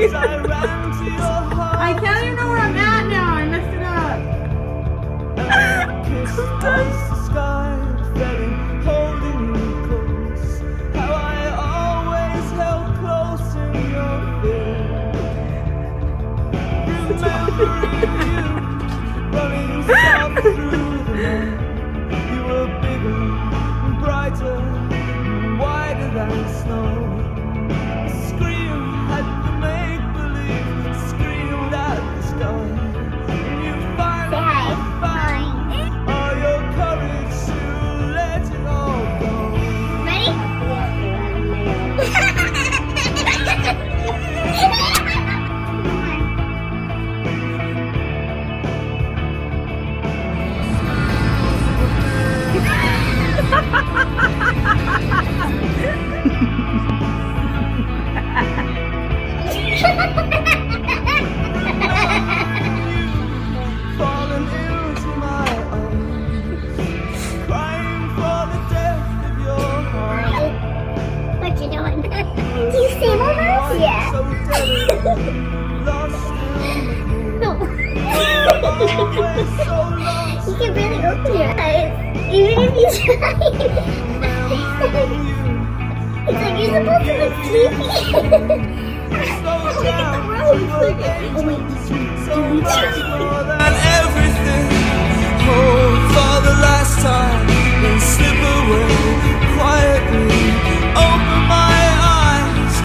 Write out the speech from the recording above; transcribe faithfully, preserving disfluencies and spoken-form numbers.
I can't even know where I'm at now. I messed it up. Running soft through the night, you were bigger, brighter, wider than snow. A scream had the make-believe, screamed at the sky. And you finally found all your courage to let it all go. Ready? Falling into my arms, crying for the death of your heart. What you doing? Do you see my house? Yeah. So dead, lost No. always so lost. You can really open your eyes, even if you try. It's like you're supposed to look sleepy. Look at the road. Oh wait. So much more than everything. Hold for the last time, then slip away.